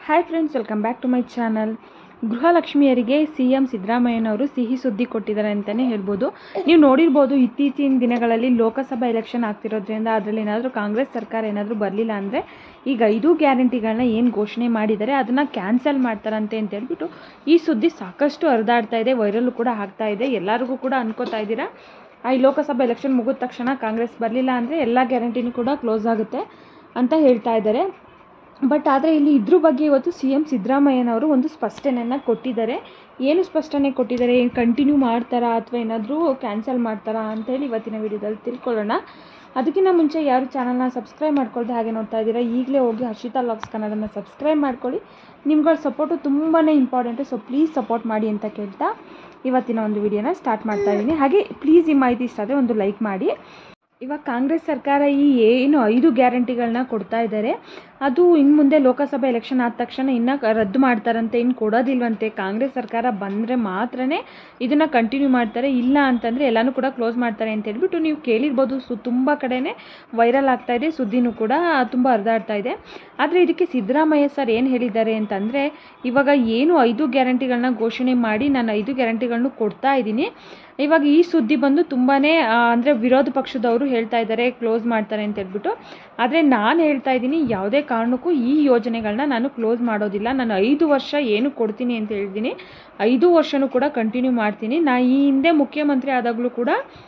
Hi friends, welcome back to my channel. ಗೃಹಲಕ್ಷ್ಮಿಯರಿಗೆ CM ಸಿದ್ದರಾಮಯ್ಯನವರು ಸಿಹಿ ಸುದ್ದಿ ಕೊಟ್ಟಿದ್ದಾರೆ ಅಂತಲೇ ಹೇಳ್ಬೋದು. ನೀವು ನೋಡಿರ್ಬೋದು, ಇತ್ತೀಚಿನ ದಿನಗಳಲ್ಲಿ ಲೋಕಸಭಾ ಎಲೆಕ್ಷನ್ ಆಗ್ತಿರೋದ್ರಿಂದ ಅದರಲ್ಲಿ ಏನಾದರೂ ಕಾಂಗ್ರೆಸ್ ಸರ್ಕಾರ ಏನಾದರೂ ಬರಲಿಲ್ಲ ಅಂದರೆ ಈಗ 5 ಗ್ಯಾರಂಟಿಗಳನ್ನ ಏನು ಘೋಷಣೆ ಮಾಡಿದ್ದಾರೆ ಅದನ್ನು ಕ್ಯಾನ್ಸಲ್ ಮಾಡ್ತಾರಂತೆ ಅಂತ ಹೇಳ್ಬಿಟ್ಟು ಈ ಸುದ್ದಿ ಸಾಕಷ್ಟು ಹರಿದಾಡ್ತಾ ಇದೆ, ವೈರಲ್ಲು ಕೂಡ ಆಗ್ತಾ ಇದೆ. ಎಲ್ಲರಿಗೂ ಕೂಡ ಅನ್ಕೋತಾ ಇದ್ದೀರಾ ಈ ಲೋಕಸಭಾ ಎಲೆಕ್ಷನ್ ಮುಗಿದ ತಕ್ಷಣ ಕಾಂಗ್ರೆಸ್ ಬರಲಿಲ್ಲ ಅಂದರೆ ಎಲ್ಲ ಗ್ಯಾರಂಟಿನೂ ಕೂಡ ಕ್ಲೋಸ್ ಆಗುತ್ತೆ ಅಂತ ಹೇಳ್ತಾ ಇದ್ದಾರೆ. ಬಟ್ ಆದರೆ ಇಲ್ಲಿ ಇದ್ರ ಬಗ್ಗೆ ಇವತ್ತು ಸಿಎಂ ಸಿದ್ದರಾಮಯ್ಯನವರು ಒಂದು ಸ್ಪಷ್ಟನೆಯನ್ನು ಕೊಟ್ಟಿದ್ದಾರೆ. ಏನು ಸ್ಪಷ್ಟನೆ ಕೊಟ್ಟಿದ್ದಾರೆ, ಏನು ಕಂಟಿನ್ಯೂ ಮಾಡ್ತಾರಾ ಅಥವಾ ಏನಾದರೂ ಕ್ಯಾನ್ಸಲ್ ಮಾಡ್ತಾರಾ ಅಂತೇಳಿ ಇವತ್ತಿನ ವಿಡಿಯೋದಲ್ಲಿ ತಿಳ್ಕೊಳ್ಳೋಣ. ಅದಕ್ಕಿಂತ ಮುಂಚೆ ಯಾರು ಚಾನಲ್ನ ಸಬ್ಸ್ಕ್ರೈಬ್ ಮಾಡ್ಕೊಳ್ದೆ ಹಾಗೆ ನೋಡ್ತಾ ಇದ್ದೀರಾ, ಈಗಲೇ ಹೋಗಿ ಹರ್ಷಿತಾ ವ್ಲಾಗ್ಸ್ ಕನ್ನಡನ ಸಬ್ಸ್ಕ್ರೈಬ್ ಮಾಡ್ಕೊಳ್ಳಿ. ನಿಮ್ಗಳ ಸಪೋರ್ಟು ತುಂಬಾ ಇಂಪಾರ್ಟೆಂಟು, ಸೊ ಪ್ಲೀಸ್ ಸಪೋರ್ಟ್ ಮಾಡಿ ಅಂತ ಕೇಳ್ತಾ ಇವತ್ತಿನ ಒಂದು ವಿಡಿಯೋನ ಸ್ಟಾರ್ಟ್ ಮಾಡ್ತಾ ಇದ್ದೀನಿ. ಹಾಗೆ ಪ್ಲೀಸ್ ಈ ಮಾಹಿತಿ ಇಷ್ಟ ಆದರೆ ಒಂದು ಲೈಕ್ ಮಾಡಿ. ಇವಾಗ ಕಾಂಗ್ರೆಸ್ ಸರ್ಕಾರ ಏನು 5 ಗ್ಯಾರಂಟಿಗಳನ್ನ ಕೊಡ್ತಾ ಇದ್ದಾರೆ, ಅದು ಇನ್ನು ಮುಂದೆ ಲೋಕಸಭಾ ಎಲೆಕ್ಷನ್ ಆದ ತಕ್ಷಣ ಇನ್ನೂ ರದ್ದು ಮಾಡ್ತಾರಂತೆ, ಇನ್ನು ಕೊಡೋದಿಲ್ವಂತೆ. ಕಾಂಗ್ರೆಸ್ ಸರ್ಕಾರ ಬಂದರೆ ಮಾತ್ರನೇ ಇದನ್ನು ಕಂಟಿನ್ಯೂ ಮಾಡ್ತಾರೆ, ಇಲ್ಲ ಅಂತಂದರೆ ಎಲ್ಲನೂ ಕೂಡ ಕ್ಲೋಸ್ ಮಾಡ್ತಾರೆ ಅಂತ ಹೇಳ್ಬಿಟ್ಟು ನೀವು ಕೇಳಿರ್ಬೋದು. ತುಂಬ ಕಡೆನೇ ವೈರಲ್ ಆಗ್ತಾ ಇದೆ, ಸುದ್ದಿನೂ ಕೂಡ ತುಂಬ ಹರಿದಾಡ್ತಾ ಇದೆ. ಆದರೆ ಇದಕ್ಕೆ ಸಿದ್ದರಾಮಯ್ಯ ಸರ್ ಏನು ಹೇಳಿದ್ದಾರೆ ಅಂತಂದರೆ, ಇವಾಗ ಏನು 5 ಗ್ಯಾರಂಟಿಗಳನ್ನ ಘೋಷಣೆ ಮಾಡಿ ನಾನು 5 ಗ್ಯಾರಂಟಿಗಳನ್ನು ಕೊಡ್ತಾ ಇದ್ದೀನಿ, ಇವಾಗ ಈ ಸುದ್ದಿ ಬಂದು ತುಂಬಾ ಅಂದರೆ ವಿರೋಧ ಪಕ್ಷದವರು ಹೇಳ್ತಾ ಇದ್ದಾರೆ ಕ್ಲೋಸ್ ಮಾಡ್ತಾರೆ ಅಂತ ಹೇಳ್ಬಿಟ್ಟು. ಆದರೆ ನಾನು ಹೇಳ್ತಾ ಇದ್ದೀನಿ, ಯಾವುದೇ ಕಾರಣಕ್ಕೂ ಈ ಯೋಜನೆಗಳನ್ನ ನಾನು ಕ್ಲೋಸ್ ಮಾಡೋದಿಲ್ಲ. ನಾನು 5 ವರ್ಷ ಏನು ಕೊಡ್ತೀನಿ ಅಂತ ಹೇಳಿದ್ದೀನಿ, 5 ವರ್ಷನೂ ಕೂಡ ಕಂಟಿನ್ಯೂ ಮಾಡ್ತೀನಿ. ಈ ಹಿಂದೆ ಮುಖ್ಯಮಂತ್ರಿ ಆದಾಗಲೂ ಕೂಡ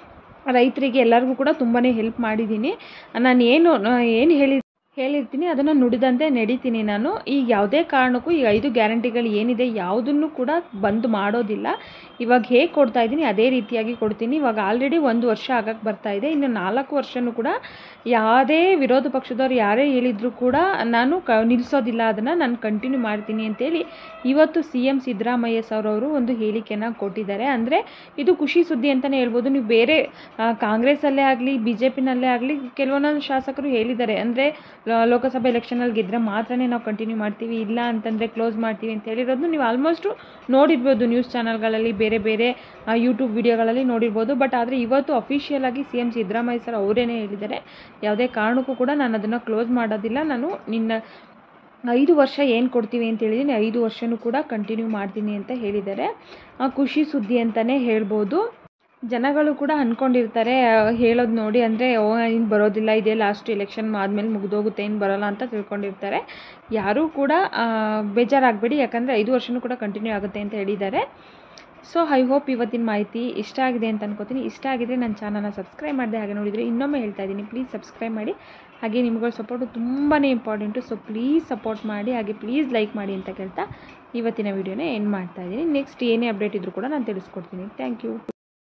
ರೈತರಿಗೆ ಎಲ್ಲರಿಗೂ ಕೂಡ ತುಂಬಾ ಹೆಲ್ಪ್ ಮಾಡಿದ್ದೀನಿ. ನಾನು ಏನು ಹೇಳಿರ್ತೀನಿ ಅದನ್ನು ನುಡಿದಂತೆ ನಡೀತೀನಿ. ನಾನು ಈಗ ಯಾವುದೇ ಕಾರಣಕ್ಕೂ ಈ 5 ಗ್ಯಾರಂಟಿಗಳು ಏನಿದೆ ಯಾವುದನ್ನು ಕೂಡ ಬಂದ್ ಮಾಡೋದಿಲ್ಲ. ಇವಾಗ ಹೇಗೆ ಕೊಡ್ತಾ ಇದ್ದೀನಿ ಅದೇ ರೀತಿಯಾಗಿ ಕೊಡ್ತೀನಿ. ಇವಾಗ ಆಲ್ರೆಡಿ 1 ವರ್ಷ ಆಗಕ್ಕೆ ಬರ್ತಾ ಇದೆ, ಇನ್ನು 4 ವರ್ಷನೂ ಕೂಡ ಯಾವುದೇ ವಿರೋಧ ಪಕ್ಷದವ್ರು ಯಾರೇ ಹೇಳಿದ್ರು ಕೂಡ ನಾನು ನಿಲ್ಲಿಸೋದಿಲ್ಲ, ಅದನ್ನು ನಾನು ಕಂಟಿನ್ಯೂ ಮಾಡ್ತೀನಿ ಅಂತೇಳಿ ಇವತ್ತು ಸಿಎಂ ಸಿದ್ದರಾಮಯ್ಯ ಸರ್ ಅವರು ಒಂದು ಹೇಳಿಕೆಯನ್ನು ಕೊಟ್ಟಿದ್ದಾರೆ. ಅಂದರೆ ಇದು ಖುಷಿ ಸುದ್ದಿ ಅಂತಲೇ ಹೇಳ್ಬೋದು. ನೀವು ಬೇರೆ ಕಾಂಗ್ರೆಸ್ಸಲ್ಲೇ ಆಗಲಿ BJPನಲ್ಲೇ ಆಗಲಿ ಕೆಲವೊಂದೊಂದು ಶಾಸಕರು ಹೇಳಿದ್ದಾರೆ, ಅಂದರೆ ಲೋಕಸಭಾ ಎಲೆಕ್ಷನಲ್ಲಿ ಗೆದ್ದರೆ ಮಾತ್ರನೇ ನಾವು ಕಂಟಿನ್ಯೂ ಮಾಡ್ತೀವಿ, ಇಲ್ಲ ಅಂತಂದರೆ ಕ್ಲೋಸ್ ಮಾಡ್ತೀವಿ ಅಂತ ಹೇಳಿರೋದು ನೀವು ಆಲ್ಮೋಸ್ಟು ನೋಡಿರ್ಬೋದು ನ್ಯೂಸ್ ಚಾನಲ್ಗಳಲ್ಲಿ, ಬೇರೆ ಬೇರೆ ಯೂಟ್ಯೂಬ್ ವಿಡಿಯೋಗಳಲ್ಲಿ ನೋಡಿರ್ಬೋದು. ಬಟ್ ಆದರೆ ಇವತ್ತು ಅಫಿಷಿಯಲ್ ಆಗಿ ಸಿಎಂ ಸಿದ್ದರಾಮಯ್ಯ ಸರ್ ಅವರೇನೇ ಹೇಳಿದ್ದಾರೆ, ಯಾವುದೇ ಕಾರಣಕ್ಕೂ ಕೂಡ ನಾನು ಅದನ್ನು ಕ್ಲೋಸ್ ಮಾಡೋದಿಲ್ಲ, ನಾನು 5 ವರ್ಷ ಏನು ಕೊಡ್ತೀವಿ ಅಂತ ಹೇಳಿದ್ದೀನಿ 5 ವರ್ಷನೂ ಕೂಡ ಕಂಟಿನ್ಯೂ ಮಾಡ್ತೀನಿ ಅಂತ ಹೇಳಿದ್ದಾರೆ. ಖುಷಿ ಸುದ್ದಿ ಅಂತಲೇ ಹೇಳ್ಬೋದು. ಜನಗಳು ಕೂಡ ಅಂದ್ಕೊಂಡಿರ್ತಾರೆ ಹೇಳೋದು ನೋಡಿ, ಅಂದರೆ ಇನ್ನು ಬರೋದಿಲ್ಲ, ಇದೇ ಲಾಸ್ಟ್ ಎಲೆಕ್ಷನ್ ಆದಮೇಲೆ ಮುಗಿದೋಗುತ್ತೆ, ಇನ್ನು ಬರೋಲ್ಲ ಅಂತ ತಿಳ್ಕೊಂಡಿರ್ತಾರೆ. ಯಾರೂ ಕೂಡ ಬೇಜಾರಾಗಬೇಡಿ, ಯಾಕಂದರೆ 5 ವರ್ಷನೂ ಕೂಡ ಕಂಟಿನ್ಯೂ ಆಗುತ್ತೆ ಅಂತ ಹೇಳಿದ್ದಾರೆ. ಸೊ ಐ ಹೋಪ್ ಇವತ್ತಿನ ಮಾಹಿತಿ ಇಷ್ಟ ಆಗಿದೆ ಅಂತ ಅನ್ಕೋತೀನಿ. ಇಷ್ಟ ಆಗಿದ್ರೆ ನನ್ನ ಚಾನಲ್ನ ಸಬ್ಸ್ಕ್ರೈಬ್ ಮಾಡಿದೆ ಹಾಗೆ ನೋಡಿದರೆ ಇನ್ನೊಮ್ಮೆ ಹೇಳ್ತಾ ಇದ್ದೀನಿ, ಪ್ಲೀಸ್ ಸಬ್ಸ್ಕ್ರೈಬ್ ಮಾಡಿ. ಹಾಗೆ ನಿಮ್ಗಳ ಸಪೋರ್ಟು ತುಂಬಾ ಇಂಪಾರ್ಟೆಂಟು, ಸೊ ಪ್ಲೀಸ್ ಸಪೋರ್ಟ್ ಮಾಡಿ, ಹಾಗೆ ಪ್ಲೀಸ್ ಲೈಕ್ ಮಾಡಿ ಅಂತ ಕೇಳ್ತಾ ಇವತ್ತಿನ ವೀಡಿಯೋನ ಎಂಡ್ ಮಾಡ್ತಾ ಇದ್ದೀನಿ. ನೆಕ್ಸ್ಟ್ ಏನೇ ಅಪ್ಡೇಟ್ ಇದ್ದರೂ ಕೂಡ ನಾನು ತಿಳಿಸ್ಕೊಡ್ತೀನಿ. Thank you.